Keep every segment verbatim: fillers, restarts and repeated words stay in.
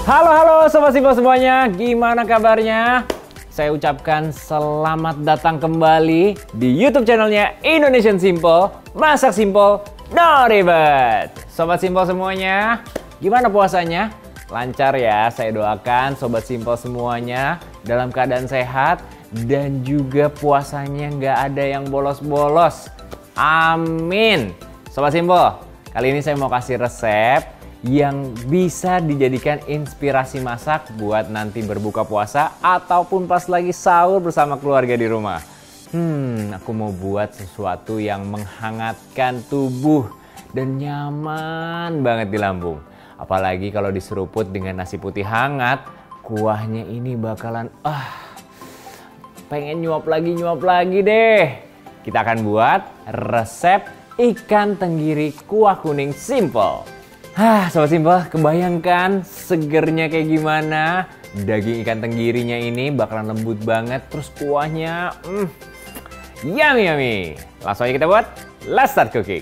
Halo halo Sobat Simple semuanya, gimana kabarnya? Saya ucapkan selamat datang kembali di YouTube channelnya Indonesian Simple. Masak simple, no ribet. Sobat Simple semuanya, gimana puasanya? Lancar ya, saya doakan Sobat Simple semuanya dalam keadaan sehat dan juga puasanya nggak ada yang bolos-bolos. Amin. Sobat Simple, kali ini saya mau kasih resep yang bisa dijadikan inspirasi masak buat nanti berbuka puasa ataupun pas lagi sahur bersama keluarga di rumah. Hmm, aku mau buat sesuatu yang menghangatkan tubuh dan nyaman banget di lambung. Apalagi kalau diseruput dengan nasi putih hangat, kuahnya ini bakalan ah pengen nyuap lagi nyuap lagi deh. Kita akan buat resep ikan tenggiri kuah kuning simple. Hah, Sobat Simple, kebayangkan segernya kayak gimana? Daging ikan tenggirinya ini bakalan lembut banget, terus kuahnya mm, yummy yummy. Langsung aja kita buat, let's start cooking.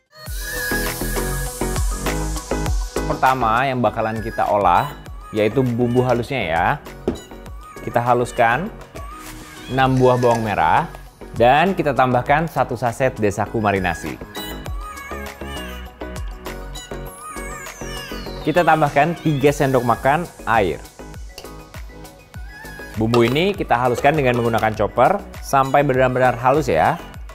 Pertama yang bakalan kita olah yaitu bumbu halusnya ya. Kita haluskan enam buah bawang merah dan kita tambahkan satu saset desaku marinasi. Kita tambahkan tiga sendok makan air. Bumbu ini kita haluskan dengan menggunakan chopper sampai benar-benar halus ya.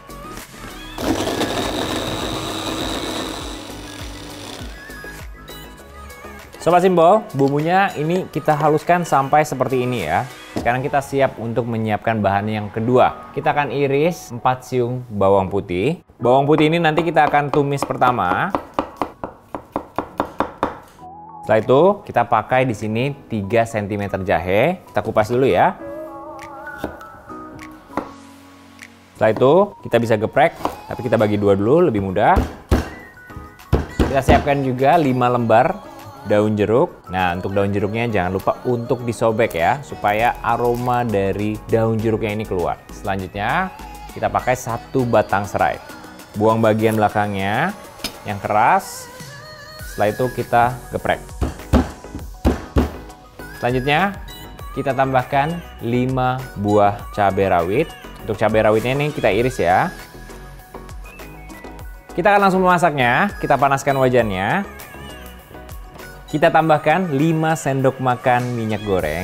Sobat Simple, bumbunya ini kita haluskan sampai seperti ini ya. Sekarang kita siap untuk menyiapkan bahan yang kedua. Kita akan iris empat siung bawang putih. Bawang putih ini nanti kita akan tumis pertama. Setelah itu kita pakai di sini tiga sentimeter jahe. Kita kupas dulu ya. Setelah itu kita bisa geprek, tapi kita bagi dua dulu lebih mudah. Kita siapkan juga lima lembar daun jeruk. Nah, untuk daun jeruknya jangan lupa untuk disobek ya, supaya aroma dari daun jeruknya ini keluar. Selanjutnya kita pakai satu batang serai. Buang bagian belakangnya yang keras. Setelah itu kita geprek. Selanjutnya kita tambahkan lima buah cabai rawit. Untuk cabai rawitnya ini kita iris ya. Kita akan langsung memasaknya. Kita panaskan wajannya. Kita tambahkan lima sendok makan minyak goreng.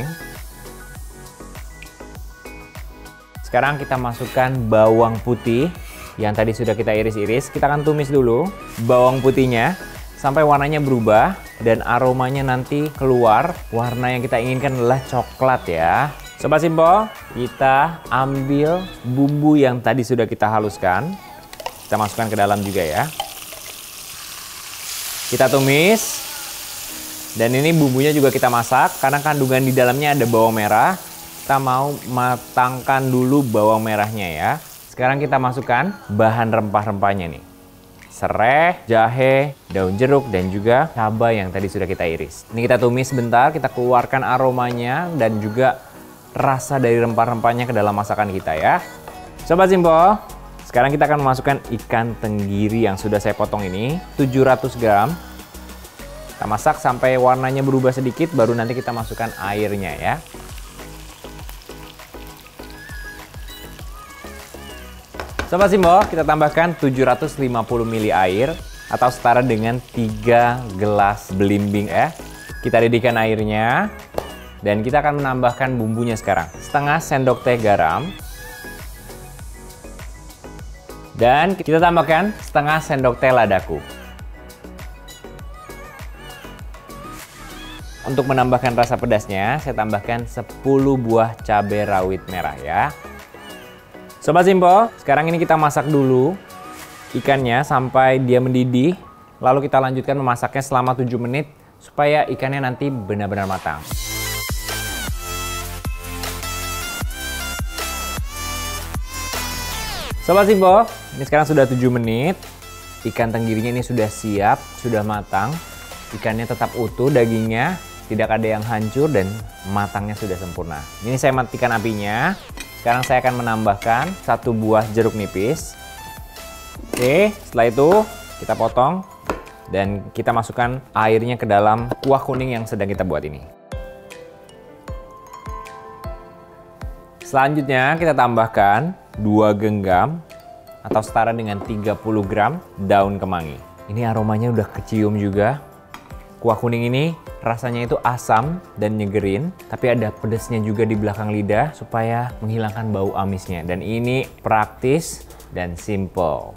Sekarang kita masukkan bawang putih yang tadi sudah kita iris-iris. Kita akan tumis dulu bawang putihnya sampai warnanya berubah dan aromanya nanti keluar. Warna yang kita inginkan adalah coklat ya. Sobat Simple, kita ambil bumbu yang tadi sudah kita haluskan. Kita masukkan ke dalam juga ya. Kita tumis. Dan ini bumbunya juga kita masak karena kandungan di dalamnya ada bawang merah. Kita mau matangkan dulu bawang merahnya ya. Sekarang kita masukkan bahan rempah-rempahnya nih. Serai, jahe, daun jeruk, dan juga cabai yang tadi sudah kita iris. Ini kita tumis sebentar, kita keluarkan aromanya dan juga rasa dari rempah-rempahnya ke dalam masakan kita ya. Sobat Simple, sekarang kita akan memasukkan ikan tenggiri yang sudah saya potong ini, tujuh ratus gram. Kita masak sampai warnanya berubah sedikit, baru nanti kita masukkan airnya ya. Sobat Simple, kita tambahkan tujuh ratus lima puluh mililiter air atau setara dengan tiga gelas belimbing ya. Kita didihkan airnya dan kita akan menambahkan bumbunya sekarang. Setengah sendok teh garam. Dan kita tambahkan setengah sendok teh ladaku. Untuk menambahkan rasa pedasnya, saya tambahkan sepuluh buah cabai rawit merah ya. Sobat Simple, sekarang ini kita masak dulu ikannya sampai dia mendidih. Lalu kita lanjutkan memasaknya selama tujuh menit supaya ikannya nanti benar-benar matang. Sobat Simple, ini sekarang sudah tujuh menit. Ikan tenggirinya ini sudah siap, sudah matang. Ikannya tetap utuh, dagingnya tidak ada yang hancur dan matangnya sudah sempurna. Ini saya matikan apinya. Sekarang saya akan menambahkan satu buah jeruk nipis. Oke, setelah itu kita potong dan kita masukkan airnya ke dalam kuah kuning yang sedang kita buat ini. Selanjutnya kita tambahkan dua genggam atau setara dengan tiga puluh gram daun kemangi. Ini aromanya udah kecium juga. Kuah kuning ini rasanya itu asam dan nyegerin, tapi ada pedesnya juga di belakang lidah supaya menghilangkan bau amisnya. Dan ini praktis dan simple.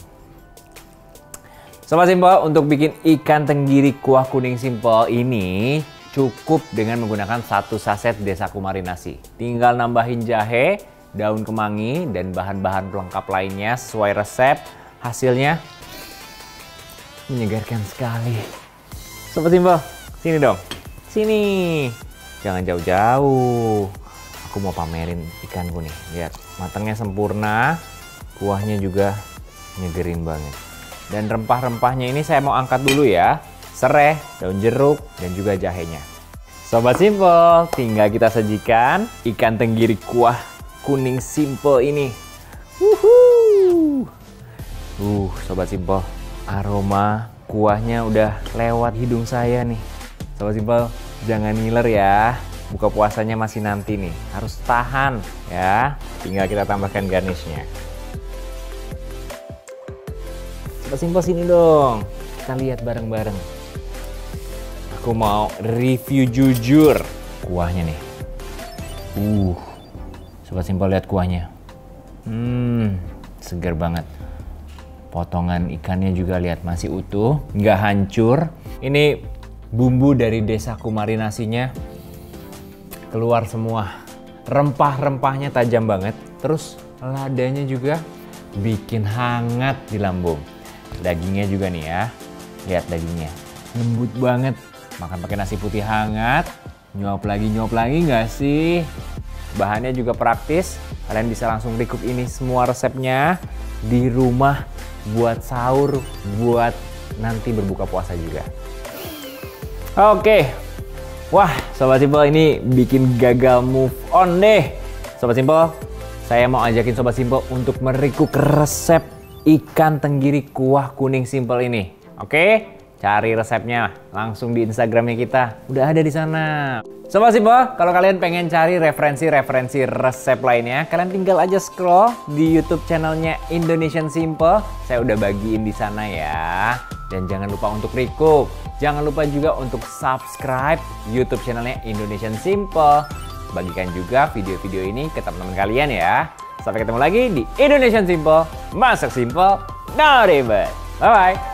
Sobat Simple, untuk bikin ikan tenggiri kuah kuning simple ini cukup dengan menggunakan satu saset Desaku marinasi. Tinggal nambahin jahe, daun kemangi, dan bahan-bahan pelengkap lainnya sesuai resep. Hasilnya menyegarkan sekali. Sobat Simple, sini dong. Sini. Jangan jauh-jauh. Aku mau pamerin ikanku nih. Lihat, matangnya sempurna. Kuahnya juga nyegerin banget. Dan rempah-rempahnya ini saya mau angkat dulu ya. Sereh, daun jeruk, dan juga jahenya. Sobat Simple, tinggal kita sajikan ikan tenggiri kuah kuning simple ini. Wuhuu. Uh, Sobat Simple, aroma kuahnya udah lewat hidung saya nih. Sobat Simple, jangan ngiler ya. Buka puasanya masih nanti nih. Harus tahan ya. Tinggal kita tambahkan garnishnya. Sobat Simple, sini dong. Kita lihat bareng-bareng. Aku mau review jujur kuahnya nih. Uh, Sobat Simple, lihat kuahnya. Hmm, segar banget. Potongan ikannya juga lihat masih utuh, nggak hancur. Ini bumbu dari Desaku marinasinya keluar semua. Rempah-rempahnya tajam banget. Terus ladanya juga bikin hangat di lambung. Dagingnya juga nih ya. Lihat dagingnya. Lembut banget. Makan pakai nasi putih hangat. Nyuap lagi, nyuap lagi nggak sih? Bahannya juga praktis. Kalian bisa langsung recook ini semua resepnya di rumah buat sahur, buat nanti berbuka puasa juga. Oke. Wah, Sobat Simple, ini bikin gagal move on deh. Sobat Simple, saya mau ajakin Sobat Simple untuk merecook resep ikan tenggiri kuah kuning simple ini. Oke? Cari resepnya langsung di Instagramnya kita. Udah ada di sana. Sobat Simple, kalau kalian pengen cari referensi-referensi resep lainnya, kalian tinggal aja scroll di YouTube channelnya Indonesian Simple. Saya udah bagiin di sana ya. Dan jangan lupa untuk recook. Jangan lupa juga untuk subscribe YouTube channelnya Indonesian Simple. Bagikan juga video-video ini ke teman-teman kalian ya. Sampai ketemu lagi di Indonesian Simple. Masak simple, no ribet. Bye-bye.